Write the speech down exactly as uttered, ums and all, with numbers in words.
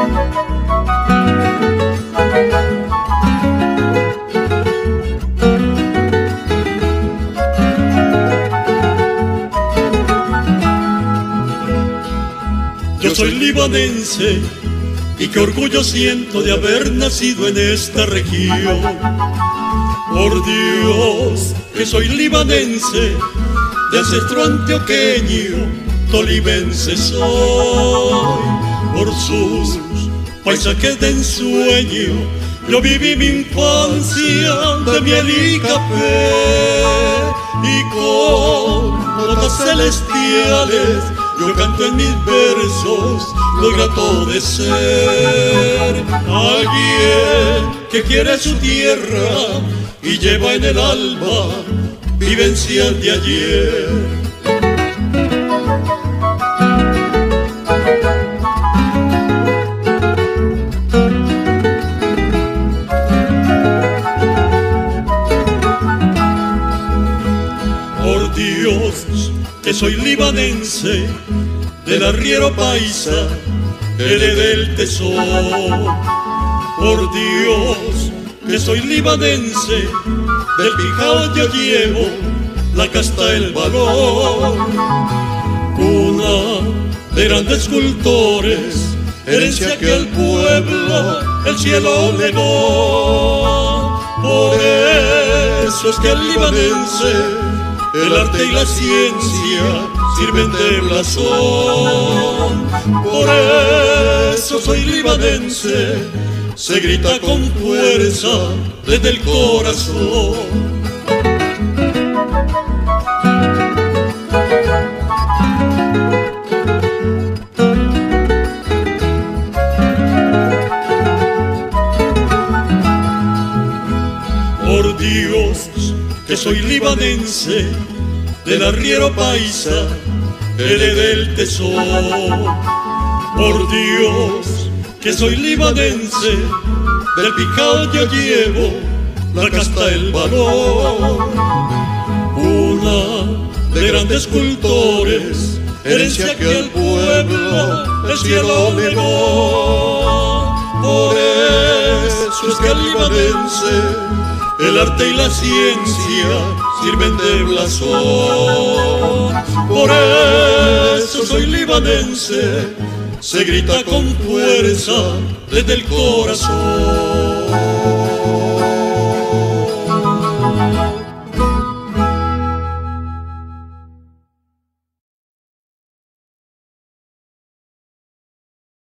Yo soy libanense y qué orgullo siento de haber nacido en esta región. Por Dios, que soy libanense, de ancestro antioqueño, tolimense soy. Por sus paisajes de ensueño, yo viví mi infancia de miel y café, y con notas celestiales yo canto en mis versos lo grato de ser alguien que quiere su tierra y lleva en el alma vivencias de ayer. Por Dios, que soy libanense, del arriero paisa, heredé el tesoro. Por Dios, que soy libanense, del Pijao yo llevo la casta, el valor. Cuna de grandes escultores, herencia que al pueblo el cielo legó. Por eso es que el libanense, el arte y la ciencia sirven de blasón. Por eso soy libanense, se grita con fuerza desde el corazón. Por Dios, que soy libanense, del arriero paisa, heredé el tesoro. Por Dios, que soy libanense, del Pijao yo llevo la casta, el valor. Una de grandes escultores, herencia que al pueblo el cielo legó. Por eso es que el libanense, el arte y la ciencia sirven de blasón. Por eso soy libanense, se grita con fuerza desde el corazón.